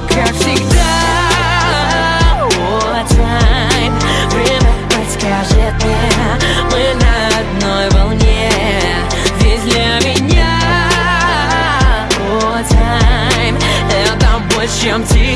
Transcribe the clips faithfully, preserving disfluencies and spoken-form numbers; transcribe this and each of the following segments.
как всегда. What time? Время подскажет мне, мы на одной волне. Ведь для меня what time? Это больше, чем тик.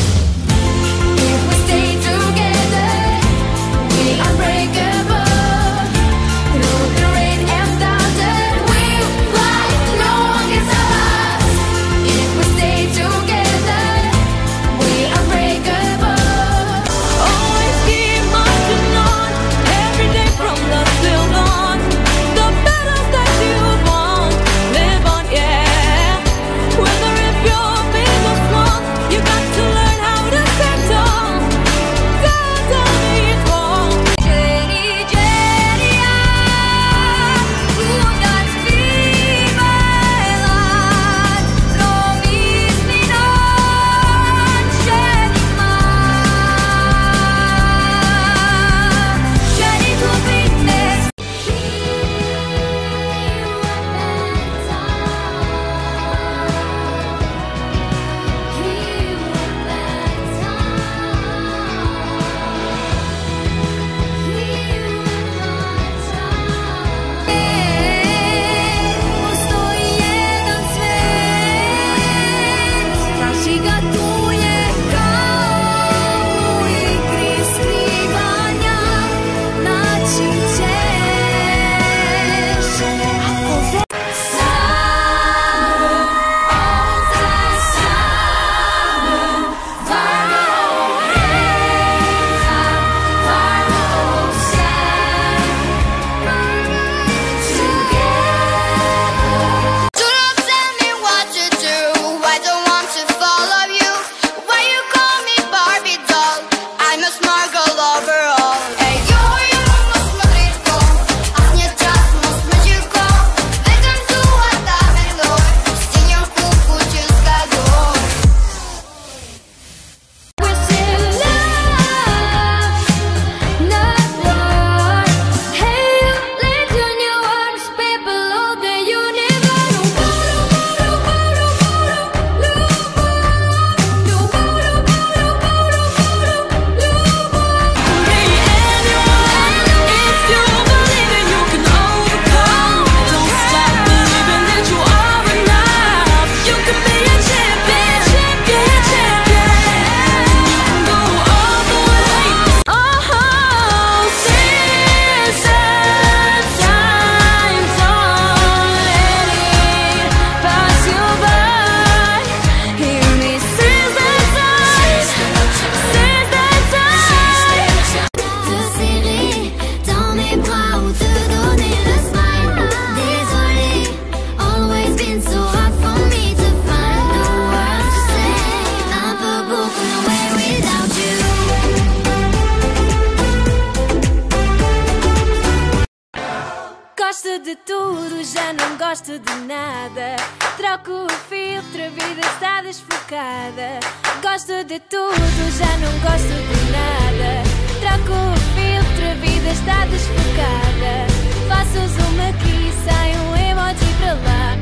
Gosto de tudo, já não gosto de nada. Troco o filtro, a vida está desfocada. Gosto de tudo, já não gosto de nada. Troco o filtro, a vida está desfocada. Faço zoom aqui, sai um emoji para lá.